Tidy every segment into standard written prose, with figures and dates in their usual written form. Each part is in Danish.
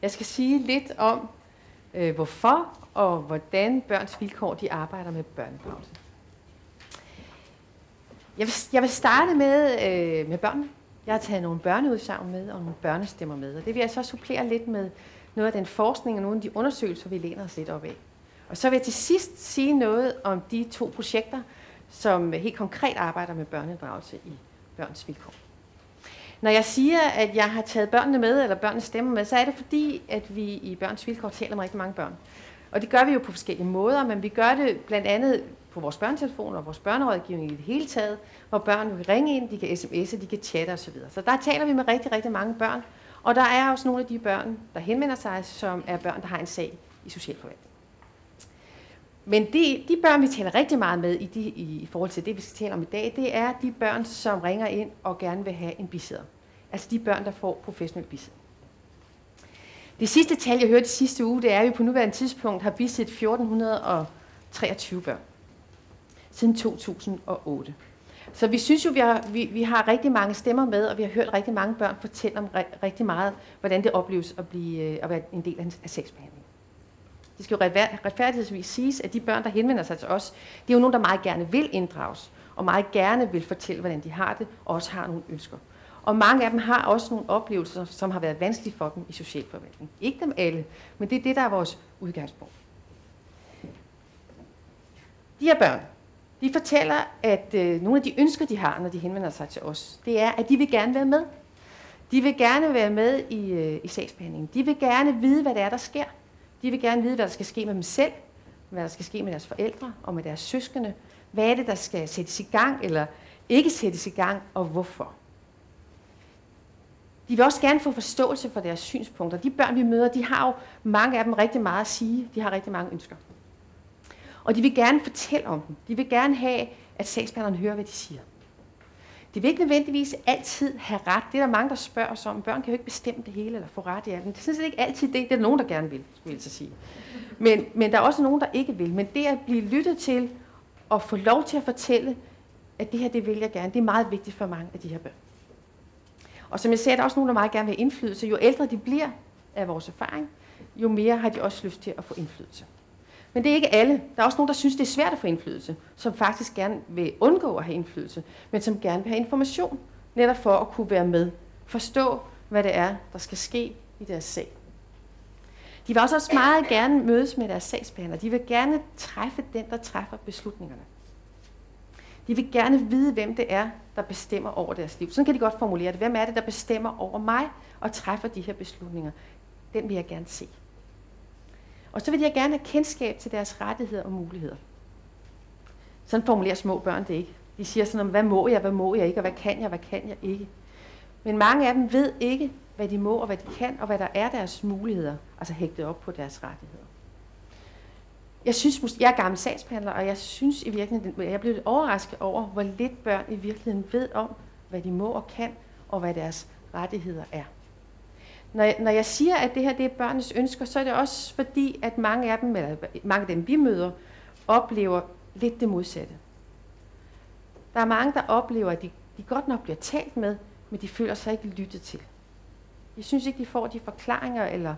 Jeg skal sige lidt om, hvorfor og hvordan Børns Vilkår de arbejder med børneinddragelse. Jeg vil starte med børnene. Jeg har taget nogle børneudsagn med og nogle børnestemmer med, og det vil jeg så supplere lidt med noget af den forskning og nogle af de undersøgelser, vi læner os lidt op af. Og så vil jeg til sidst sige noget om de 2 projekter, som helt konkret arbejder med børneinddragelse i Børns Vilkår. Når jeg siger, at jeg har taget børnene med, eller børnenes stemmer med, så er det fordi, at vi i Børns Vilkår taler med rigtig mange børn. Og det gør vi jo på forskellige måder, men vi gør det blandt andet på vores børnetelefoner og vores børnerådgivning i det hele taget, hvor børn vil ringe ind, de kan sms'e, de kan chatte osv. Så der taler vi med rigtig, rigtig mange børn. Og der er også nogle af de børn, der henvender sig, som er børn, der har en sag i socialforvaltningen. Men de børn, vi taler rigtig meget med i forhold til det, vi skal tale om i dag, det er de børn, som ringer ind og gerne vil have en bisidder. Altså de børn, der får professionel bisidder. Det sidste tal, jeg hørte i sidste uge, det er, at vi på nuværende tidspunkt har bisiddet 1423 børn siden 2008. Så vi synes jo, vi har rigtig mange stemmer med, og vi har hørt rigtig mange børn fortælle om rigtig meget, hvordan det opleves at være en del af sagsbehandlingen. Det skal jo retfærdighedsvis siges, at de børn, der henvender sig til os, det er jo nogen, der meget gerne vil inddrages, og meget gerne vil fortælle, hvordan de har det, og også har nogle ønsker. Og mange af dem har også nogle oplevelser, som har været vanskelige for dem i socialforvaltningen. Ikke dem alle, men det er det, der er vores udgangspunkt. De her børn, de fortæller, at nogle af de ønsker, de har, når de henvender sig til os, det er, at de vil gerne være med. De vil gerne være med i sagsbehandlingen. De vil gerne vide, hvad det er, der sker. De vil gerne vide, hvad der skal ske med dem selv, hvad der skal ske med deres forældre og med deres søskende. Hvad er det, der skal sættes i gang eller ikke sættes i gang, og hvorfor? De vil også gerne få forståelse for deres synspunkter. De børn, vi møder, de har jo mange af dem rigtig meget at sige. De har rigtig mange ønsker. Og de vil gerne fortælle om dem. De vil gerne have, at sagsbehandleren hører, hvad de siger. De vil ikke nødvendigvis altid have ret. Det er der mange, der spørger os om. Børn kan jo ikke bestemme det hele eller få ret i alt. Det er sådan set ikke altid det. Det er der nogen, der gerne vil, skulle jeg så sige. Men der er også nogen, der ikke vil. Men det at blive lyttet til og få lov til at fortælle, at det her, det vil jeg gerne, det er meget vigtigt for mange af de her børn. Og som jeg siger, der er også nogen, der meget gerne vil have indflydelse. Jo ældre de bliver af vores erfaring, jo mere har de også lyst til at få indflydelse. Men det er ikke alle. Der er også nogen, der synes, det er svært at få indflydelse, som faktisk gerne vil undgå at have indflydelse, men som gerne vil have information, netop for at kunne være med, forstå, hvad det er, der skal ske i deres sag. De vil også meget gerne mødes med deres sagsbehandler. De vil gerne træffe den, der træffer beslutningerne. De vil gerne vide, hvem det er, der bestemmer over deres liv. Sådan kan de godt formulere det. Hvem er det, der bestemmer over mig og træffer de her beslutninger? Den vil jeg gerne se. Og så vil jeg gerne have kendskab til deres rettigheder og muligheder. Sådan formulerer små børn det ikke. De siger sådan om, hvad må jeg ikke, og hvad kan jeg ikke. Men mange af dem ved ikke, hvad de må og hvad de kan, og hvad der er deres muligheder, altså hægtet op på deres rettigheder. Jeg er gammel sagsbehandler, og jeg synes i virkeligheden, jeg er blevet overrasket over, hvor lidt børn i virkeligheden ved om, hvad de må og kan, og hvad deres rettigheder er. Når jeg siger, at det her det er børnenes ønsker, så er det også fordi, at mange af dem vi møder, oplever lidt det modsatte. Der er mange, der oplever, at de godt nok bliver talt med, men de føler sig ikke lyttet til. Jeg synes ikke, de får de forklaringer eller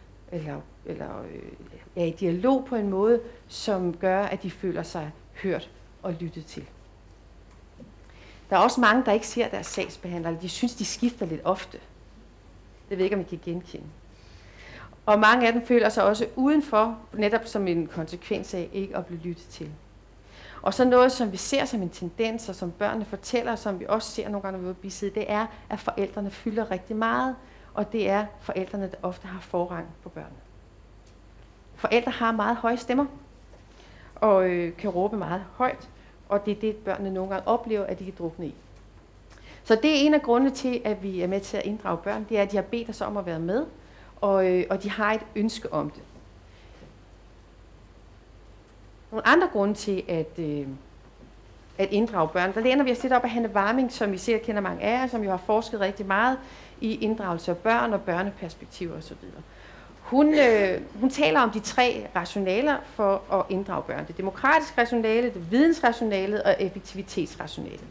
er i dialog på en måde, som gør, at de føler sig hørt og lyttet til. Der er også mange, der ikke ser deres sagsbehandlere, de synes, de skifter lidt ofte. Det ved jeg ikke, om I kan genkende. Og mange af dem føler sig også udenfor, netop som en konsekvens af ikke at blive lyttet til. Og så noget, som vi ser som en tendens, og som børnene fortæller, som vi også ser nogle gange, når vi er ude at bisidde, det er, at forældrene fylder rigtig meget, og det er forældrene, der ofte har forrang på børnene. Forældre har meget høje stemmer, og kan råbe meget højt, og det er det, børnene nogle gange oplever, at de kan drukne i. Så det er en af grundene til, at vi er med til at inddrage børn, det er, at de har bedt os om at være med, og de har et ønske om det. Nogle andre grunde til at inddrage børn, der læner vi os lidt op af Hanne Warming, som vi sikkert kender mange af jer, som jo har forsket rigtig meget i inddragelse af børn og børneperspektiver osv. Hun taler om de 3 rationaler for at inddrage børn. Det demokratiske rationale, det vidensrationale og effektivitetsrationale.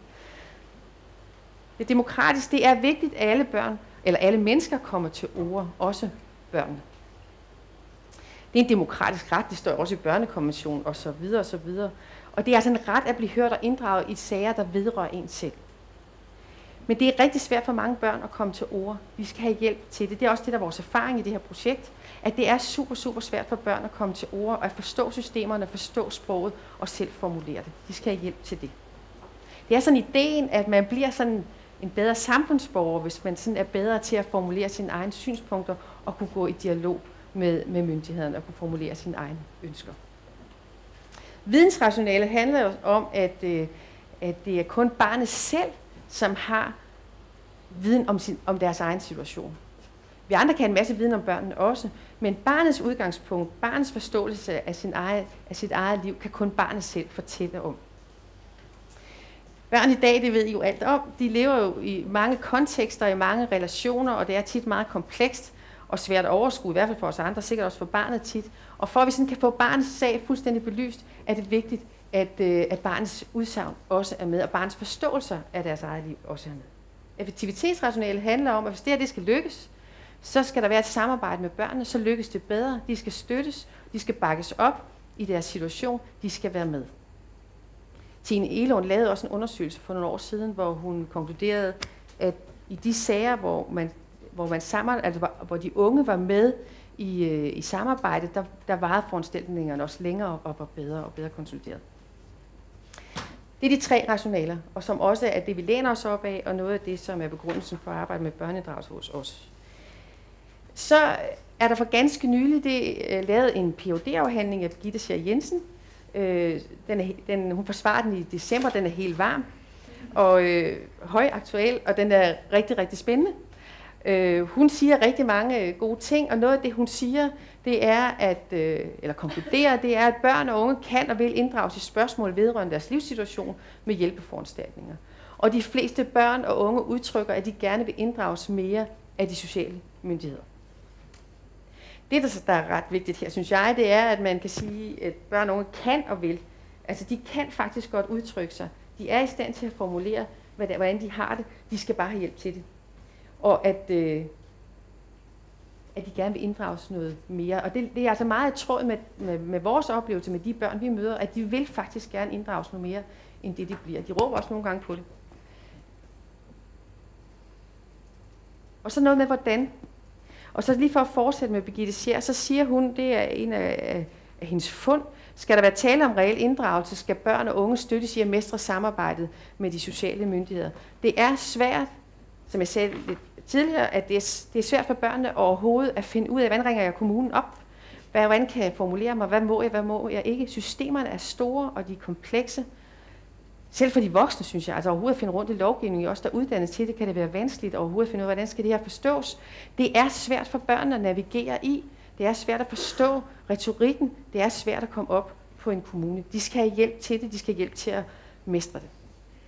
Det demokratiske, det er vigtigt, at alle børn, eller alle mennesker kommer til ord, også børnene. Det er en demokratisk ret, det står også i børnekonventionen osv. osv. Og det er altså en ret at blive hørt og inddraget i sager, der vedrører en selv. Men det er rigtig svært for mange børn at komme til ord. Vi skal have hjælp til det. Det er også det, der er vores erfaring i det her projekt, at det er super, super svært for børn at komme til ord og at forstå systemerne, at forstå sproget og selv formulere det. De skal have hjælp til det. Det er sådan ideen, at man bliver sådan en bedre samfundsborger, hvis man sådan er bedre til at formulere sine egne synspunkter og kunne gå i dialog med myndighederne og kunne formulere sine egne ønsker. Vidensrationale handler jo om, at det er kun barnet selv, som har viden om deres egen situation. Vi andre kan have en masse viden om børnene også, men barnets udgangspunkt, barnets forståelse af sit eget liv, kan kun barnet selv fortælle om. Børn i dag, det ved I jo alt om, de lever jo i mange kontekster, i mange relationer, og det er tit meget komplekst og svært at overskue, i hvert fald for os andre, sikkert også for barnet tit. Og for at vi sådan kan få barnets sag fuldstændig belyst, er det vigtigt, at barnets udsagn også er med, og barnets forståelser af deres eget liv også er med. Effektivitetsrationale handler om, at hvis det skal lykkes, så skal der være et samarbejde med børnene, så lykkes det bedre. De skal støttes, de skal bakkes op i deres situation, de skal være med. Tine Egelund lavede også en undersøgelse for nogle år siden, hvor hun konkluderede, at i de sager, hvor de unge var med i samarbejdet, der varede foranstaltningerne også længere og var bedre og bedre konsolideret. Det er de 3 rationaler, og som også er det, vi læner os op af, og noget af det, som er begrundelsen for at arbejde med børneinddragelse hos os. Så er der for ganske nylig lavet en Ph.D.-afhandling af Birgitte Schær Jensen. Hun forsvarer den i december, den er helt varm og højaktuel, og den er rigtig, rigtig spændende. Hun siger rigtig mange gode ting, og noget af det, hun siger, det er, eller konkluderer, det er, at børn og unge kan og vil inddrages i spørgsmål vedrørende deres livssituation med hjælpeforanstaltninger. Og de fleste børn og unge udtrykker, at de gerne vil inddrages mere af de sociale myndigheder. Det, der er ret vigtigt her, synes jeg, det er, at man kan sige, at børn og unge kan og vil. Altså, de kan faktisk godt udtrykke sig. De er i stand til at formulere, hvordan de har det. De skal bare have hjælp til det. Og at de gerne vil inddrages noget mere. Og det er altså meget i tråd med vores oplevelse med de børn, vi møder, at de vil faktisk gerne inddrages noget mere, end det de bliver. De råber også nogle gange på det. Og så noget med hvordan. Og så lige for at fortsætte med Birgitte Schær, så siger hun, det er en af hendes fund, skal der være tale om reel inddragelse, skal børn og unge støttes i at mestre samarbejdet med de sociale myndigheder. Det er svært, som jeg sagde lidt tidligere, at det er svært for børnene overhovedet at finde ud af, hvordan ringer jeg kommunen op? Hvordan kan jeg formulere mig? Hvad må jeg ikke? Systemerne er store, og de er komplekse. Selv for de voksne, synes jeg, altså overhovedet at finde rundt i lovgivningen, også der uddannes til det, kan det være vanskeligt overhovedet at finde ud af, hvordan skal det her forstås. Det er svært for børnene at navigere i. Det er svært at forstå retorikken. Det er svært at komme op på en kommune. De skal have hjælp til det. De skal have hjælp til at mestre det.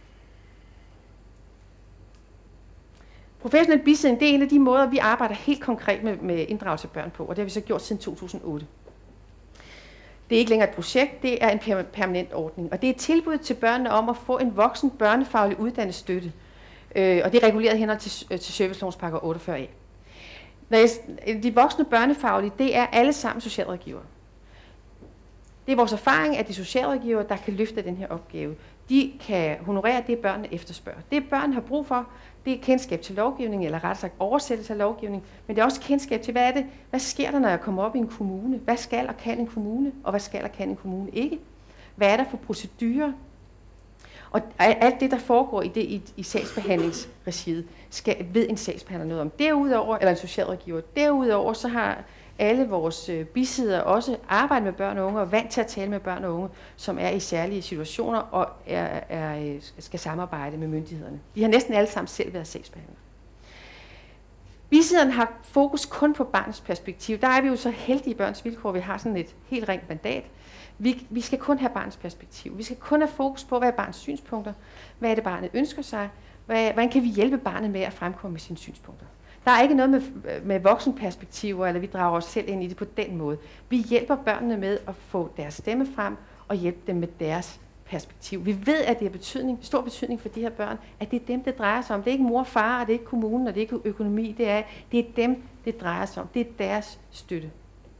Professionel bisidning, det er en af de måder, vi arbejder helt konkret med inddragelse af børn på, og det har vi så gjort siden 2008. Det er ikke længere et projekt, det er en permanent ordning, og det er et tilbud til børnene om at få en voksen børnefaglig uddannelsesstøtte, og det er reguleret henhold til servicelovens paragraf 48a. De voksne børnefaglige, det er alle sammen socialrådgivere. Det er vores erfaring, at de socialrådgivere, der kan løfte den her opgave, de kan honorere det, børnene efterspørger. Det, børn har brug for, det er kendskab til lovgivning, eller rettere sagt oversættelse af lovgivning, men det er også kendskab til, hvad sker der, når jeg kommer op i en kommune? Hvad skal og kan en kommune, og hvad skal og kan en kommune ikke? Hvad er der for procedurer? Og alt det, der foregår i sagsbehandlingsregiet, ved en sagsbehandler noget om. Derudover, eller en socialrådgiver, derudover så har alle vores bisidder også arbejdet med børn og unge, og vant til at tale med børn og unge, som er i særlige situationer og skal samarbejde med myndighederne. De har næsten alle sammen selv været sagsbehandlere. Bisidderen har fokus kun på barnets perspektiv. Der er vi jo så heldige i Børns Vilkår, vi har sådan et helt rent mandat. Vi skal kun have barnets perspektiv. Vi skal kun have fokus på, hvad er barnets synspunkter, hvad er det, barnet ønsker sig, hvordan kan vi hjælpe barnet med at fremkomme med sine synspunkter. Der er ikke noget med voksenperspektiver, eller vi drager os selv ind i det på den måde. Vi hjælper børnene med at få deres stemme frem, og hjælpe dem med deres perspektiv. Vi ved, at det har stor betydning for de her børn, at det er dem, det drejer sig om. Det er ikke mor og far, og det er ikke kommunen, og det er ikke økonomi. Det er dem, det drejer sig om. Det er deres støtte.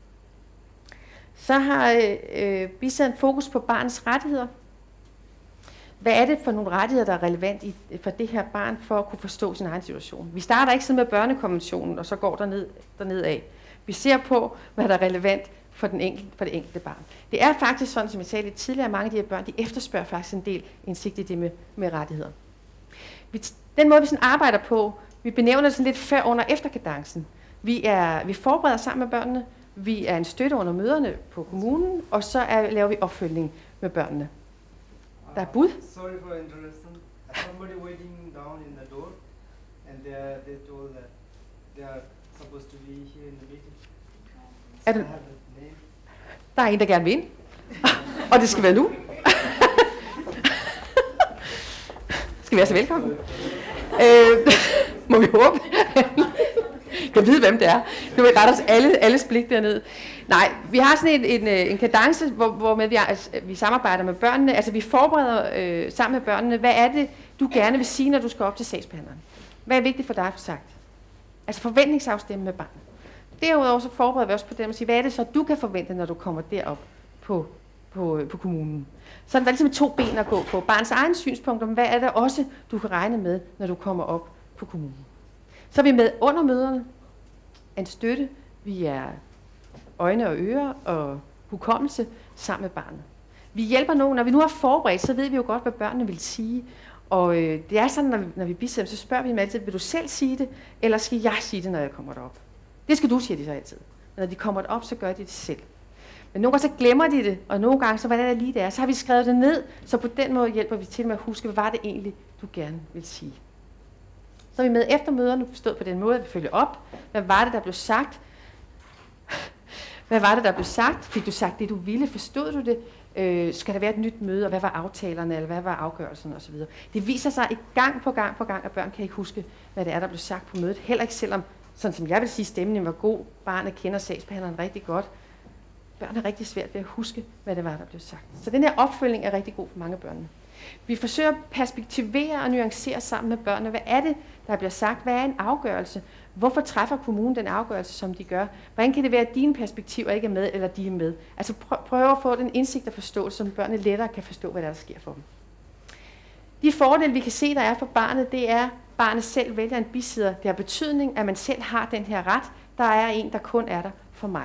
Så har bisidderen fokus på barnets rettigheder. Hvad er det for nogle rettigheder, der er relevant for det her barn, for at kunne forstå sin egen situation? Vi starter ikke sådan med børnekonventionen, og så går derned af. Vi ser på, hvad der er relevant for det enkelte barn. Det er faktisk sådan, som jeg sagde lidt tidligere, at mange af de her børn, de efterspørger faktisk en del indsigt i det med rettigheder. Den måde, vi sådan arbejder på, vi benævner det sådan lidt før, under, efterkadencen. Vi forbereder sammen med børnene, vi er en støtte under møderne på kommunen, og så laver vi opfølgning med børnene. Der er bud. Sorry for interruption. Somebody waiting down in the door, and they told that they are supposed to be here in the meeting. Er du? Der er en, der gerne vil ind. Og det skal være nu. Skal vi være så velkommen? Må vi håbe? Jeg ved, hvem det er. Nu vil rette os alles blik dernede. Nej, vi har sådan en kadence, hvor med vi samarbejder med børnene. Altså vi forbereder sammen med børnene, hvad er det, du gerne vil sige, når du skal op til sagsbehandleren? Hvad er vigtigt for dig at få sagt? Altså forventningsafstemme med barnet. Derudover så forbereder vi også på dem at sige, hvad er det så, du kan forvente, når du kommer derop på kommunen. Så er der ligesom 2 ben at gå på. Barns egen synspunkt om, hvad er det også, du kan regne med, når du kommer op på kommunen. Så er vi med under møderne, en støtte, vi er øjne og ører og hukommelse sammen med barnet. Vi hjælper nogen, når vi nu har forberedt, så ved vi jo godt, hvad børnene vil sige. Og det er sådan, når vi bisidder dem, så spørger vi dem altid, vil du selv sige det, eller skal jeg sige det, når jeg kommer derop? Det skal du, siger de så altid. Men når de kommer derop, så gør de det selv. Men nogle gange så glemmer de det, og nogle gange så hvad det lige det er. Så har vi skrevet det ned, så på den måde hjælper vi til med at huske, hvad var det egentlig, du gerne vil sige. Så er vi med efter møderne, forstået på den måde, at vi følger op. Hvad var det, der blev sagt? Hvad var det, der blev sagt? Fik du sagt det, du ville? Forstod du det? Skal der være et nyt møde, og hvad var aftalerne, eller hvad var afgørelsen osv.? Det viser sig gang på gang, at børn kan ikke huske, hvad det er, der blev sagt på mødet. Heller ikke selvom, sådan som jeg vil sige, stemningen var god. Barnet kender sagsbehandleren rigtig godt. Børn er rigtig svært ved at huske, hvad det var, der blev sagt. Så den her opfølgning er rigtig god for mange børn. Vi forsøger at perspektivere og nuancere sammen med børnene. Hvad er det, der bliver sagt? Hvad er en afgørelse? Hvorfor træffer kommunen den afgørelse, som de gør? Hvordan kan det være, at dine perspektiver ikke er med, eller de er med? Altså prøv at få den indsigt og forståelse, så børnene lettere kan forstå, hvad der sker for dem. De fordele, vi kan se, der er for barnet, det er, at barnet selv vælger en bisidder. Det har betydning, at man selv har den her ret. Der er en, der kun er der for mig.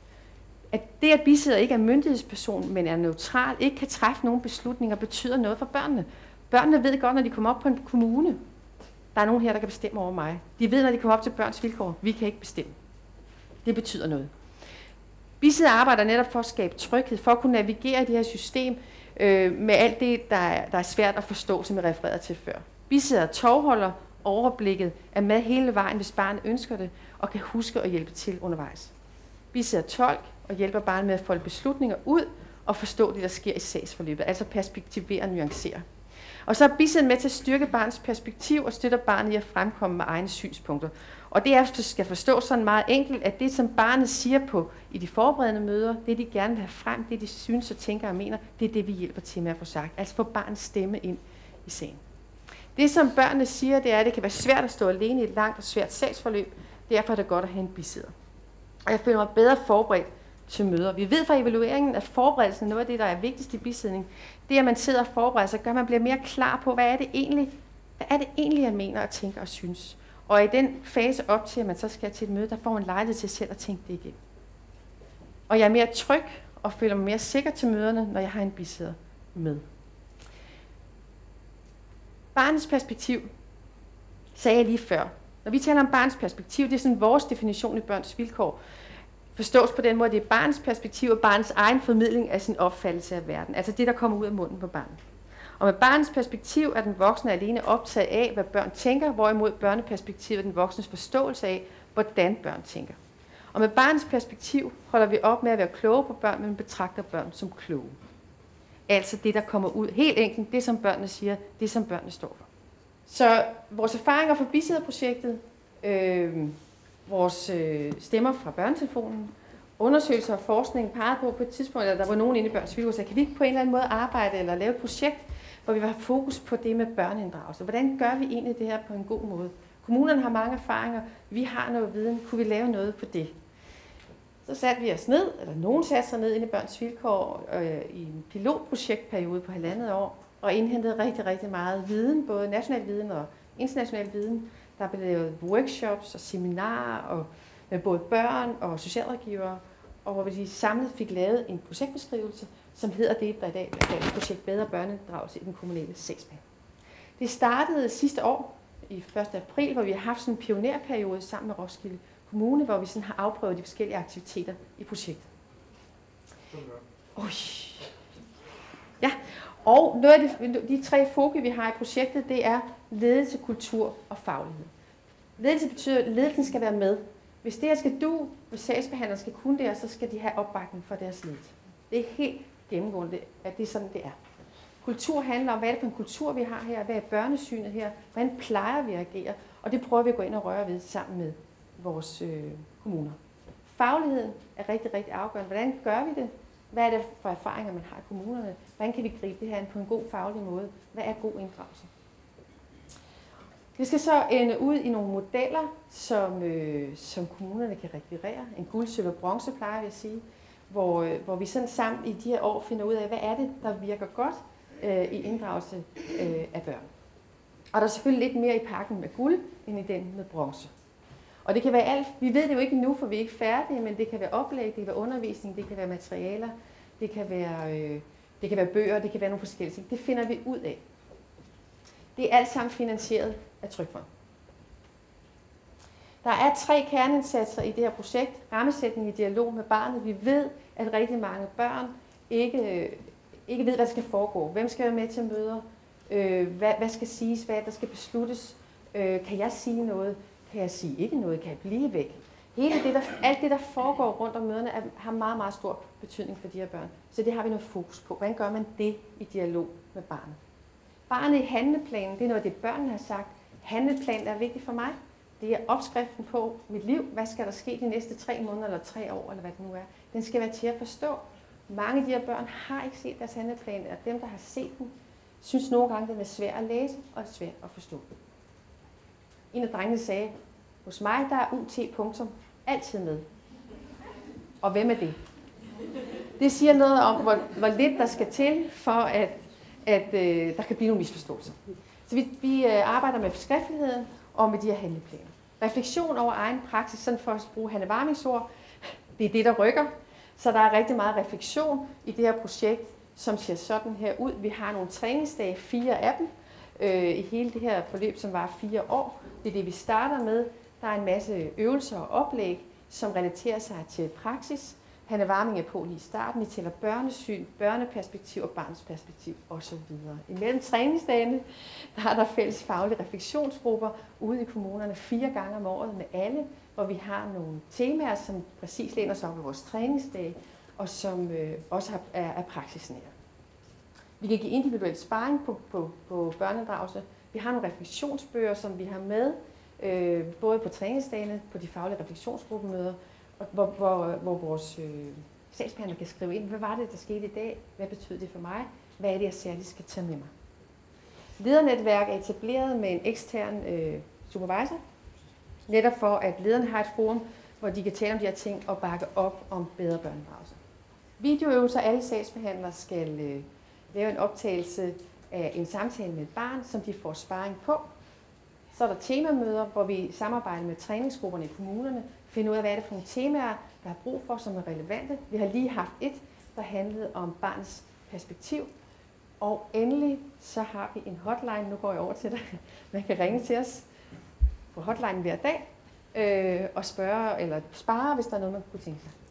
At det, at bisidder ikke er myndighedsperson, men er neutral, ikke kan træffe nogen beslutninger, betyder noget for børnene. Børnene ved godt, når de kommer op på en kommune, der er nogen her, der kan bestemme over mig. De ved, når de kommer op til børns vilkår, vi kan ikke bestemme. Det betyder noget. Bisidder arbejder netop for at skabe tryghed, for at kunne navigere i det her system med alt det, der er svært at forstå, som jeg refererede til før. Bisidder tovholder overblikket, er med hele vejen, hvis barnet ønsker det, og kan huske at hjælpe til undervejs. Bisidder tolk og hjælper barnet med at folde beslutninger ud og forstå det, der sker i sagsforløbet, altså perspektivere og nuancere. Og så er bisidderen med til at styrke barnets perspektiv og støtter barnet i at fremkomme med egne synspunkter. Og det skal forstås sådan meget enkelt, at det, som barnet siger på i de forberedende møder, det de gerne vil have frem, det de synes og tænker og mener, det er det, vi hjælper til med at få sagt. Altså få barnets stemme ind i sagen. Det, som børnene siger, det er, at det kan være svært at stå alene i et langt og svært sagsforløb. Derfor er det godt at have en bisidder. Og jeg føler mig bedre forberedt til møder. Vi ved fra evalueringen, at forberedelsen er noget af det, der er vigtigst i bisidning. Det, at man sidder og forbereder sig, gør, at man bliver mere klar på, hvad er det egentlig, jeg mener og tænker og synes. Og i den fase op til, at man så skal til et møde, der får man lejlighed til selv at tænke det igen. Og jeg er mere tryg og føler mig mere sikker til møderne, når jeg har en bisidder med. Barnets perspektiv sagde jeg lige før. Når vi taler om barnets perspektiv, det er sådan vores definition i børns vilkår. Forstås på den måde, at det er barnets perspektiv og barnets egen formidling af sin opfattelse af verden. Altså det, der kommer ud af munden på barnet. Og med barnets perspektiv er den voksne alene optaget af, hvad børn tænker, hvorimod børneperspektivet er den voksnes forståelse af, hvordan børn tænker. Og med barnets perspektiv holder vi op med at være kloge på børn, men betragter børn som kloge. Altså det, der kommer ud. Helt enkelt, det som børnene siger, det som børnene står for. Så vores erfaringer fra bisidderprojektet, vores stemmer fra børnetelefonen, undersøgelser og forskning pegede på et tidspunkt, at der var nogen inde i børns vilkår, så kan vi ikke på en eller anden måde arbejde eller lave et projekt, hvor vi vil have fokus på det med børneinddragelse. Hvordan gør vi egentlig det her på en god måde? Kommunerne har mange erfaringer, vi har noget viden, kunne vi lave noget på det? Så satte vi os ned, eller nogen satte sig ned inde i Børns Vilkår i en pilotprojektperiode på 1,5 år, og indhentede rigtig, rigtig meget viden, både national viden og international viden. Der blev lavet workshops og seminarer og med både børn og socialrådgivere, og hvor vi samlet fik lavet en projektbeskrivelse, som hedder det, der i dag bliver kaldt projekt Bedre Børneinddragelse i den kommunale sagsbehandling. Det startede sidste år, i 1. april, hvor vi har haft sådan en pionerperiode sammen med Roskilde Kommune, hvor vi sådan har afprøvet de forskellige aktiviteter i projektet. Ja, og noget af de 3 fokus, vi har i projektet, det er ledelse, kultur og faglighed. Ledelse betyder, at ledelsen skal være med. Hvis det her skal hvis sagsbehandlere skal kunne det, så skal de have opbakning for deres ledelse. Det er helt gennemgående, at det er sådan, det er. Kultur handler om, hvad er det for en kultur, vi har her, hvad er børnesynet her, hvordan plejer vi at agere, og det prøver vi at gå ind og røre ved sammen med vores kommuner. Fagligheden er rigtig, rigtig afgørende. Hvordan gør vi det? Hvad er det for erfaringer, man har i kommunerne? Hvordan kan vi gribe det her an på en god faglig måde? Hvad er god inddragelse? Det skal så ende ud i nogle modeller, som kommunerne kan rekvirere. En guld, sølv og bronze, plejer vi at sige. Hvor vi sådan sammen i de her år finder ud af, hvad er det, der virker godt i inddragelse af børn. Og der er selvfølgelig lidt mere i pakken med guld, end i den med bronze. Og det kan være alt. Vi ved det jo ikke endnu, for vi er ikke færdige, men det kan være oplæg, det kan være undervisning, det kan være materialer, det kan være bøger, det kan være nogle forskellige ting. Det finder vi ud af. Det er alt sammen finansieret af Trygfonden. Der er 3 kerneindsatser i det her projekt. Rammesætning i dialog med barnet. Vi ved, at rigtig mange børn ikke ved, hvad der skal foregå. Hvem skal være med til møder? Hvad skal siges? Hvad der skal besluttes? Kan jeg sige noget? Kan jeg sige ikke noget? Kan jeg blive væk? Alt det, der foregår rundt om møderne, har meget, meget stor betydning for de her børn. Så det har vi noget fokus på. Hvordan gør man det i dialog med barnet? Barnet i handleplanen, det er noget af det, børnene har sagt. Handleplanen er vigtig for mig. Det er opskriften på mit liv. Hvad skal der ske de næste 3 måneder eller 3 år, eller hvad det nu er. Den skal være til at forstå. Mange af de her børn har ikke set deres handleplan, og dem, der har set den, synes nogle gange, den er svær at læse og svær at forstå. En af drengene sagde, hos mig der er UT. Altid med. Og hvem er det? Det siger noget om, hvor lidt der skal til, for at der kan blive nogle misforståelser. Så vi arbejder med skriftligheden og med de her handleplaner. Refleksion over egen praksis, sådan for at bruge Hanne Warmings ord, det er det, der rykker. Så der er rigtig meget refleksion i det her projekt, som ser sådan her ud. Vi har nogle træningsdage, 4 af dem, i hele det her forløb, som var 4 år. Det er det, vi starter med. Der er en masse øvelser og oplæg, som relaterer sig til praksis. Hanne Warming er på lige i starten. Vi tæller børnesyn, børneperspektiv og barnsperspektiv osv. Imellem træningsdagene, der er der fælles faglige refleksionsgrupper ude i kommunerne 4 gange om året med alle, hvor vi har nogle temaer, som præcis læner sig op i vores træningsdage, og som også er praksisnære. Vi kan give individuel sparring på børneinddragelse. Vi har nogle refleksionsbøger, som vi har med, både på træningsdagene, på de faglige refleksionsgruppemøder, hvor vores sagsbehandler kan skrive ind, hvad var det, der skete i dag, hvad betød det for mig, hvad er det, jeg særligt skal tage med mig. Ledernetværk er etableret med en ekstern supervisor, netop for, at lederne har et forum, hvor de kan tale om de her ting og bakke op om bedre børneinddragelse. Videoøvelser, alle sagsbehandlere skal lave en optagelse af en samtale med et barn, som de får sparring på. Så er der temamøder, hvor vi samarbejder med træningsgrupperne i kommunerne, finder ud af, hvad er det for nogle temaer, der er brug for, som er relevante. Vi har lige haft et, der handlede om barns perspektiv. Og endelig så har vi en hotline, nu går jeg over til dig. Man kan ringe til os på hotline hver dag og spørge eller spare, hvis der er noget, man kunne tænke sig.